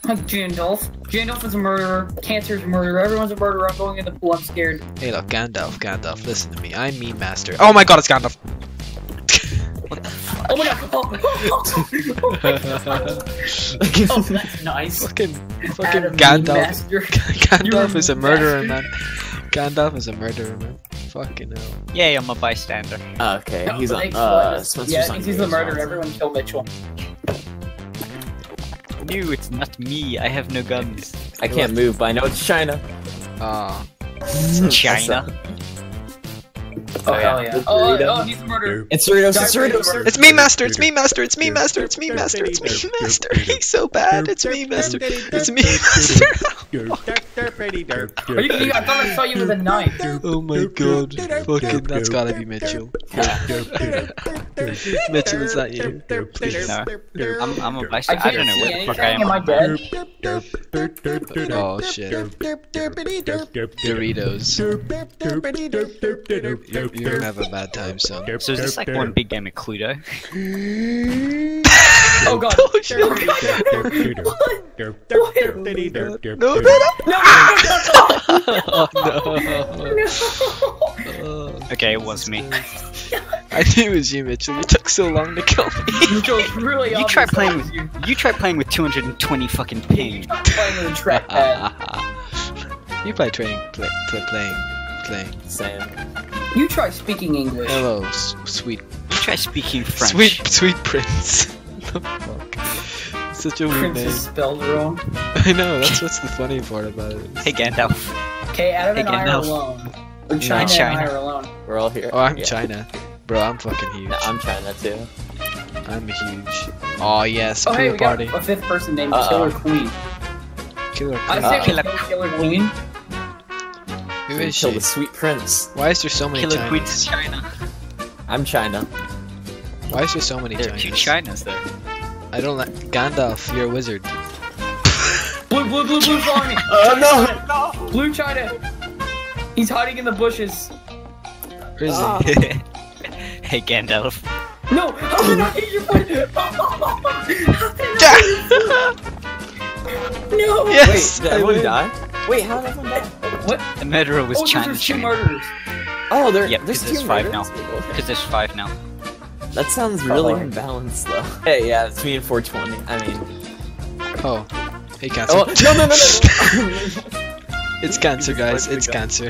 Like Gandalf. Gandalf is a murderer. Cancer is a murderer. Everyone's a murderer. I'm going in the pool. I'm scared. Hey, look, Gandalf, listen to me. I'm meme master. Oh my god, it's Gandalf! Oh my god! Oh, that's nice. Fucking Adam, Gandalf. You're Gandalf is a murderer, bastard. man. Gandalf is a murderer, man. Fucking hell. Yay, I'm a bystander. Okay, No, he's on. Spencer's yeah, on he's the murderer. Everyone kill Mitchell. No, it's not me. I have no guns. I can't move, but I know it's China. China. Oh hell yeah! Oh, he's the murderer. It's Doritos. It's Doritos. It's meme master, it's meme master, it's meme master, it's meme master, it's meme master. He's so bad, it's meme master. It's meme master. Are you kidding? I thought I saw you with a knife. Oh my god. Fucking, that's gotta be Mitchell. Mitchell, is that you? Please. No, I'm a I bystander. I can't don't know see where the fuck I anything. am. Am I dead? Oh shit. Doritos. You're gonna have a bad time, son. So is this like one big game of Cluedo? Oh god! Oh shit. No, no, no! Oh no. Okay, it was me. I knew it was you, Mitchell. You took so long to kill me. Mitchell's really You obvious try that playing was with you. you try playing with 220 fucking ping. Stop playing with a trackpad. You play playing. Same. You try speaking English. Hello, sweet, You try speaking French. sweet prince. The fuck? Such a weird Prince is name. spelled wrong. I know. That's what's the funny part about it. Hey Gandalf. Okay, Adam and I are Gandalf. alone. Or China and China. I are alone. We're all here. Oh, I'm Yeah. China, bro. I'm fucking huge. No, I'm China too. I'm huge. Oh yes, Oh hey, pool we got party. a fifth person named Uh-oh. Killer Queen. Killer I Queen. say we Killer- kill Killer Queen. Who is Kill she? the sweet prince. Why is there so many Killer Queen's Chinese? China. I'm China. Why is there so many There are two Chinese? Chinas there. I don't like Gandalf. You're a wizard. Blue, follow me. Oh no! Blue China. He's hiding in the bushes. Where is Ah. he? Hey Gandalf. No! How did I hit your foot? How did I No! Yes. Wait, did I everyone win. die? Wait, how did everyone die? What? The murderer was Oh, China. there's two China. murderers. Oh, Yep, there's because there's two 5 now. murders? Because there's 5 now. That sounds really Oh. imbalanced though. Hey, yeah, it's me and 420. I mean, Oh, hey cancer. oh no! It's cancer, Jesus, guys. where'd It's we go? cancer.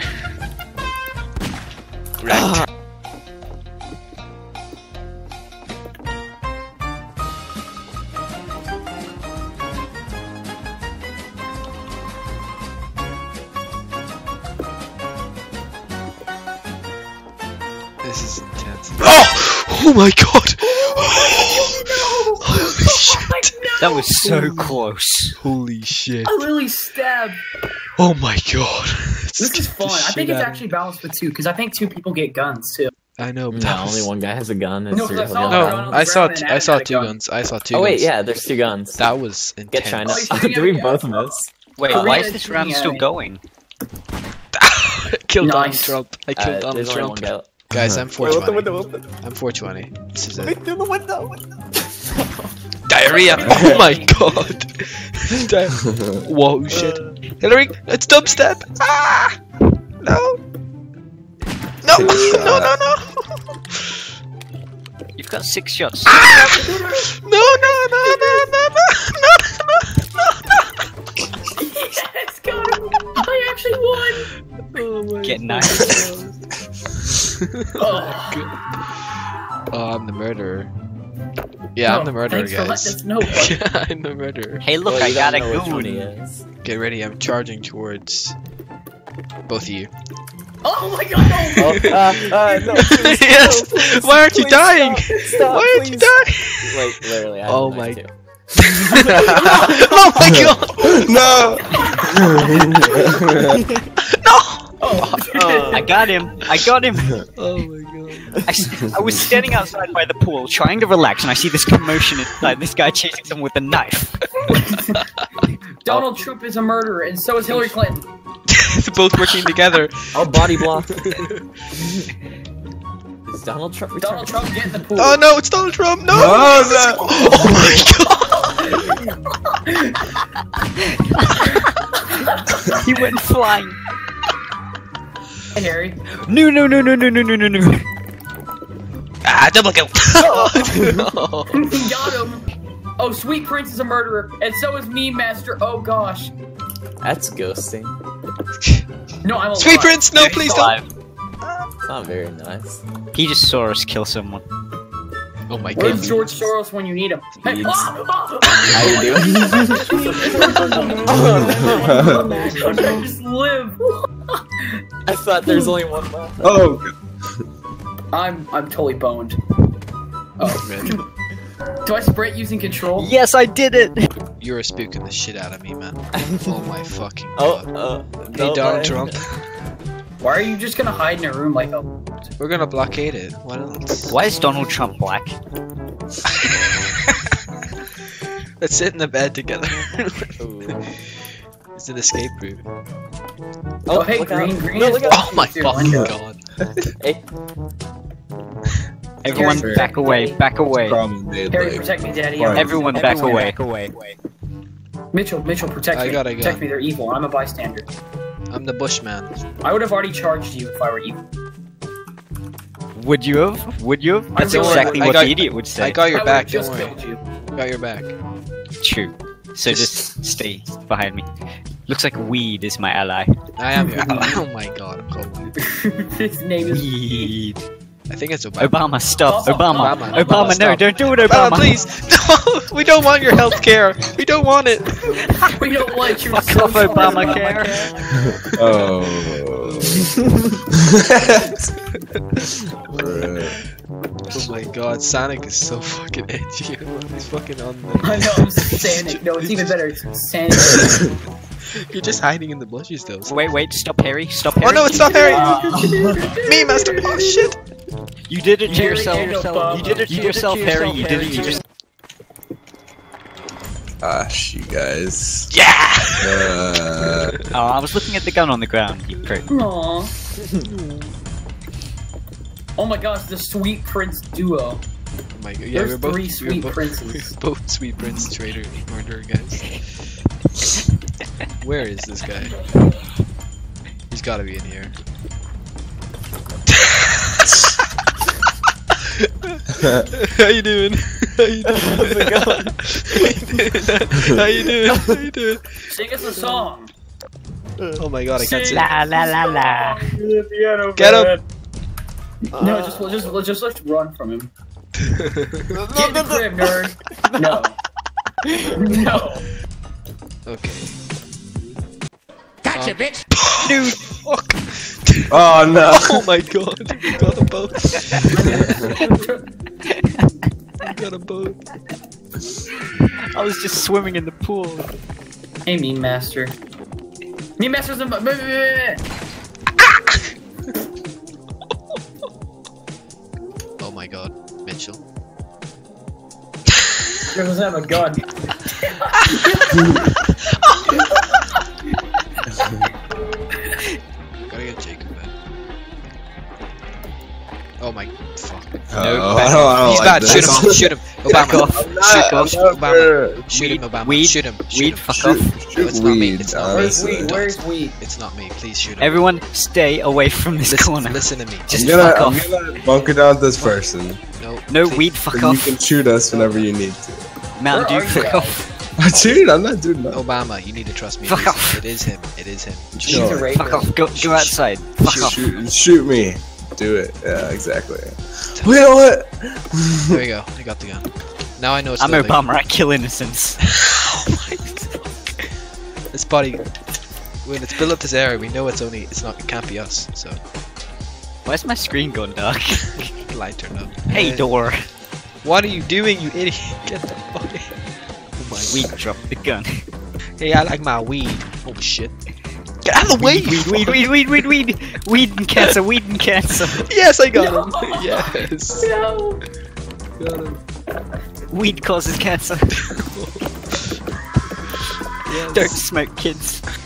Right. This is intense. Oh! Oh my god! Holy shit! That was so close. Holy shit! I literally stabbed. Oh my god! This is fun. I think it's actually balanced with 2, because I think 2 people get guns too. I know, but No, that was... only one guy has a gun. And No, three 'cause I people saw got one No, on guns. the I saw ground and I saw Adam had a 2 gun. guns. I saw 2 Oh wait, guns. yeah, there's 2 guns. That was intense. Get China. Oh, he's shooting Do we at me. both miss? Wait, Korea why is is this round shooting at still me. going? I killed Donald Nice. Trump. I killed Donald There's only one Trump. guy. Guys, I'm Wait, open the 420. window, open. I'm 420. This is it. Wait, through the window. Diarrhea! Oh my god! Whoa, shit. Hillary, it's dubstep! Ah! No! No! No, no, no! You've got 6 shots. Ah! No, no, no, no, no, no, Yes, got him! I actually won! no, no! Get nice. Oh, Oh, I'm the murderer. Yeah, I'm the murderer, thanks for guys. letting us know, bud. Yeah, I'm the murderer. Hey, look, Well, I you got a don't know which one he goon. is. Get ready, I'm charging towards both of you. Oh my god! No, please, Yes! no, please, Why aren't you please, dying? Stop, Why aren't you please. dying? Wait, literally, I have Oh a my- knife too. Oh my god! No! Oh, I got him. I got him. Oh my god. I was standing outside by the pool trying to relax and I see this commotion inside. This guy chasing someone with a knife. Donald Trump is a murderer, and so is Hillary Clinton. They're both working together. I'll body block. Is Donald Trump Donald Trump, get in the pool. Oh no, it's Donald Trump! No! No, no. Oh my god! He went flying. Hey, Harry. No. Ah, double kill. Got him. Oh, Sweet Prince is a murderer, and so is Meme Master. Oh gosh. That's ghosting. No, I'm alive. Sweet Prince, no, please don't. It's not very nice. He just saw us kill someone. Oh my Where's god. George Soros when you need him? Hey, Needs. How you doing? just live. I thought there's only one left. Oh, I'm totally boned. Oh man. Do I sprint using control? Yes, I did it. You're spooking the shit out of me, man. Oh my fucking god. Oh, Hey, Donald Trump. Why are you just gonna hide in a room like a? We're gonna blockade it. Why not? Why is Donald Trump black? Let's sit in the bed together. Ooh. It's an escape route. Oh, hey, look out. green No, is look out. Oh my through fucking window. god. Hey, Everyone, Harry, back away, back away. problem made Harry, like. protect me, Daddy. Fine. Everyone, back away. Mitchell, protect I me. got it. Protect me. They're evil. I'm a bystander. I'm the Bushman. I would have already charged you if I were evil. Would you have? That's Don't worry, exactly I what got- the idiot would say. I got your I back, would've don't just worry. killed you. Got your back. True. So just stay behind me. Looks like weed is my ally. I am your ally. Oh my god, I'm so weird. His name is. Weed. I think it's Obama. Obama, stop. Obama. Obama, no, stop. don't do it, Obama, Obama. please! No! We don't want your health care! We don't want it! We don't want you. Fuck off, Obamacare. Oh. Right. Oh my god, Sonic is so fucking edgy. He's fucking on I know, I'm Sanic. No, it's even better. It's Sanic. You're just hiding in the bushes though. So. Wait, stop Harry, stop Harry. Oh no, it's not Harry! Me, Master! Oh shit! You did it to Harry yourself. and Obama. You did it to yourself, Harry. You did it to yourself. Gosh, you guys. Yeah! Oh, I was looking at the gun on the ground, you prick. Aww. Oh my gosh, the Sweet Prince duo. Oh my god, yeah, There's we're both, three Sweet Princes. We're both Sweet Prince traitor murderer guys. Where is this guy? He's gotta be in here. How you doing? How you doing? How you doing? How you doing? Sing us a song. Oh my god, I can't see. La la la la. Get him! No, just let's run from him. Get in the crib, nerd. No. No. Okay. Gotcha, bitch! Dude, fuck! Oh no. Oh my god, we got a boat. We got a boat. I was just swimming in the pool. Hey, Meme Master. Meme Master's a. Oh my god, Mitchell. He doesn't have a gun. Gotta get Jacob back. Oh my fuck. Oh, back I don't off. He's like bad. this. Shoot him. Shoot him. Obama. off. Shoot Obama. Shoot him, Obama. Weed. Shoot him. Shoot Weed, him. fuck Shoot, off. shoot It's not me, weed. it's not me. Where's honestly. weed? Where's weed? It's not me. Please shoot him. Everyone, stay away from this corner. Listen to me. Just I'm fuck gonna off. bunker down this person. No. No please. weed, fuck So you off. can shoot us whenever you need to. Mountain Where Dew, are you fuck guys? off. Dude, I'm not doing that. Obama, you need to trust me. Fuck off. It is him. It is him. He's a Sure. rapist. Fuck off. Go outside. Fuck off. Shoot me. Do it. Yeah, exactly. You know what? There we go. I got the gun. Now I know it's I'm loading. Obama. I kill innocents. Oh my god. This body, when it's built up this area, we know it can't be us. So Why's my screen gone dark? light turned up. Hey, door. What are you doing, you idiot? Get the fuck out. Oh my We dropped the gun. Hey, I like my weed. Oh shit. Get out of the way! Weed. Weed and cancer. Weed and cancer. Yes, I got him. Yes. No. Got him. Weed causes cancer. Yes. Don't smoke, kids.